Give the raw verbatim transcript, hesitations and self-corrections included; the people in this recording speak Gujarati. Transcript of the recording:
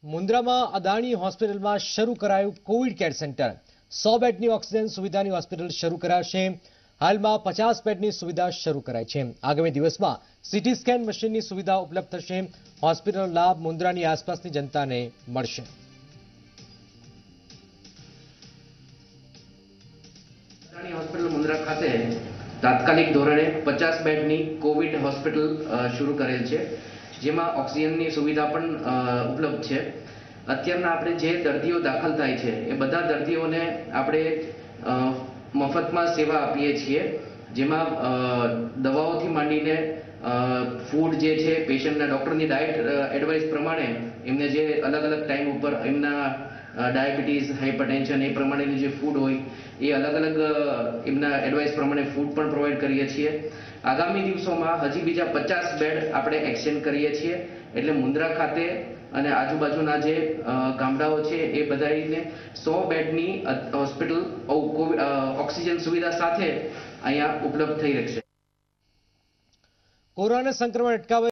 મુન્દ્રામાં અદાણી હોસ્પિટલમાં શરૂ કરાયું કોવિડ કેર સેન્ટર। સો બેડની ઓક્સિજન સુવિધાની હોસ્પિટલ શરૂ કરાશે। હાલમાં પચાસ બેડની સુવિધા શરૂ કરાઈ છે। આગામી દિવસમાં સીટી સ્કેન મશીનની સુવિધા ઉપલબ્ધ થશે। હોસ્પિટલનો લાભ મુન્દ્રાની આસપાસની જનતાને મળશે। અદાણી હોસ્પિટલ મુન્દ્રા ખાતે તાત્કાલિક ધોરણે પચાસ બેડની કોવિડ હોસ્પિટલ શરૂ કરેલ છે, જેમાં ઓક્સિજનની સુવિધા પણ ઉપલબ્ધ છે। અત્યારના આપણે જે દર્દીઓ દાખલ થાય છે એ બધા દર્દીઓને આપણે મફતમાં સેવા આપીએ છીએ, જેમાં દવાઓથી માંડીને ફૂડ જે છે પેશન્ટના ડૉક્ટરની ડાયટ એડવાઇસ પ્રમાણે એમને જે અલગ અલગ ટાઈમ ઉપર એમના ડાયાબિટીસ, હાઇપરટેન્શન એ પ્રમાણેનું જે ફૂડ હોય એ અલગ અલગ એમના એડવાઇસ પ્રમાણે ફૂડ પણ પ્રોવાઈડ કરીએ છીએ। આગામી દિવસોમાં હજી બીજા પચાસ બેડ આપણે એક્સટેન્ડ કરીએ છીએ, એટલે મુન્દ્રા ખાતે અને આજુબાજુના જે ગામડાઓ છે એ બધાને સો બેડની હોસ્પિટલ ઓક્સિજન સુવિધા સાથે અહીંયા ઉપલબ્ધ થઈ રહેશે। કોરોના સંક્રમણ અટકાવવા